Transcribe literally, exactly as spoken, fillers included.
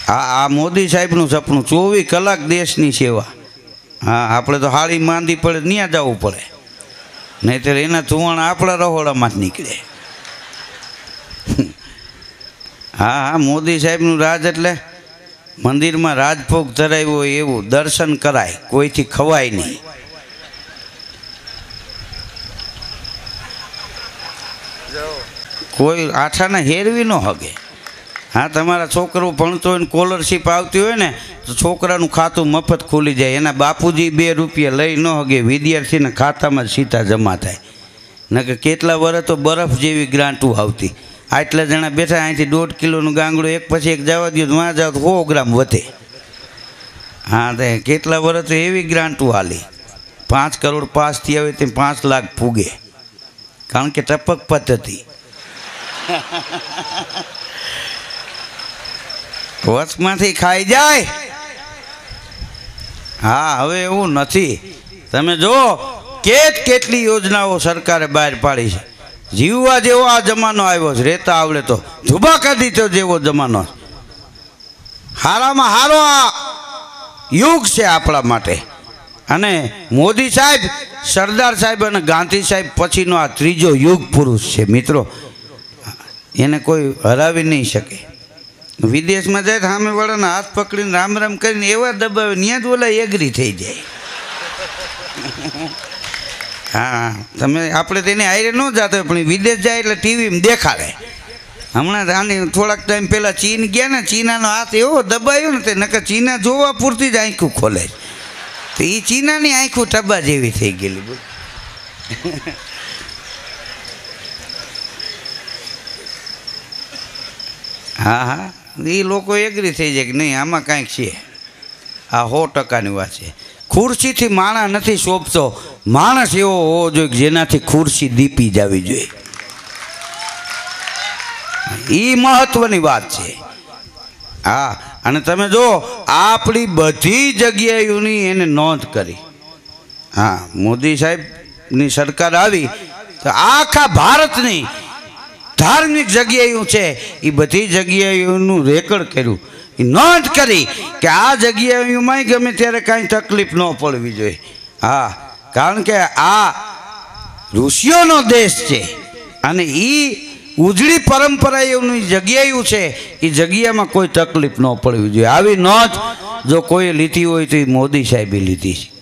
આ આ મોદી સાહેબનું સપનું ચોવીસ કલાક દેશની સેવા. હા, આપણે તો હાળી માંદી પડે ત્યાં જવું પડે, નહીંતર એના ધુવાણ આપણા રહોડામાં જ નીકળે. હા હા, મોદી સાહેબનું રાજ એટલે મંદિરમાં રાજભોગ ધરાવ્યો હોય એવું દર્શન કરાય, કોઈથી ખવાય નહીં. કોઈ આઠાના હેરવી ન હગે. હા, તમારા છોકરો ભણતો હોય ને સ્કોલરશીપ આવતી હોય ને તો છોકરાનું ખાતું મફત ખુલી જાય. એના બાપુજી બે રૂપિયા લઈ ન હગે, વિદ્યાર્થીના ખાતામાં સીધા જમા થાય. નકે કેટલા વર્ષ તો બરફ જેવી ગ્રાન્ટું આવતી. આટલા જણા બેઠા, અહીંથી દોઢ કિલોનું ગાંગડું એક પછી એક જવા દો, વાં જાવ તો સો ગ્રામ વધે. હા, તે કેટલા વર્ષ તો એવી ગ્રાન્ટું હાલી. પાંચ કરોડ પાસ થયા હોય તે પાંચ લાખ ફૂગે, કારણ કે ટપક પદ્ધતિ. વચમાંથી ખાઈ જાય. હા, હવે એવું નથી. તમે જો કેટ કેટલી યોજનાઓ સરકારે બહાર પાડી છે. જીવવા જેવો આ જમાનો આવ્યો છે. રહેતા આવડે તો જુબા કાઢી તો જેવો જમાનો. હારામાં હારો આ યુગ છે આપણા માટે. અને મોદી સાહેબ, સરદાર સાહેબ અને ગાંધી સાહેબ પછીનો આ ત્રીજો યુગ પુરુષ છે મિત્રો. એને કોઈ હરાવી નહીં શકે. વિદેશમાં જાય તો સામેવાળાના હાથ પકડીને રામ રામ કરીને એવા દબાવે, ત્યાં જ ઓલા એગ્રી થઈ જાય. હા, તમે આપણે તેને આયરે ન જતા હોય, પણ વિદેશ જાય એટલે ટીવીમાં દેખાડે. હમણાં આની થોડાક ટાઈમ પહેલાં ચીન ગયા ને, ચીનાનો હાથ એવો દબાયો ને તે નકર ચીના જોવા પૂરતી જ આંખું ખોલે. તો એ ચીનાની આંખું ટબા જેવી થઈ ગયેલી. બોલ. હા હા, એ લોકો એગ્રી થઈ જાય કે નહીં આમાં કાંઈક છે. આ સો ટકાની વાત છે. ખુરશીથી માણસ નથી શોભતો, માણસ એવો હોવો જોઈએ જેનાથી ખુરશી દીપી જવી જોઈએ. એ મહત્વની વાત છે. હા, અને તમે જો આપણી બધી જગ્યાઓની એને નોંધ કરી. હા, મોદી સાહેબની સરકાર આવી તો આખા ભારતની ધાર્મિક જગ્યાઓ છે એ બધી જગ્યાઓનું રેકર્ડ કર્યું. એ નોંધ કરી કે આ જગ્યાઓમાં ગમે ત્યારે કાંઈ તકલીફ ન પડવી જોઈએ. હા, કારણ કે આ ઋષિઓનો દેશ છે અને એ ઉજળી પરંપરાઓની જગ્યાઓ છે. એ જગ્યામાં કોઈ તકલીફ ન પડવી જોઈએ. આવી નોંધ જો કોઈ લીધી હોય તો એ મોદી સાહેબે લીધી છે.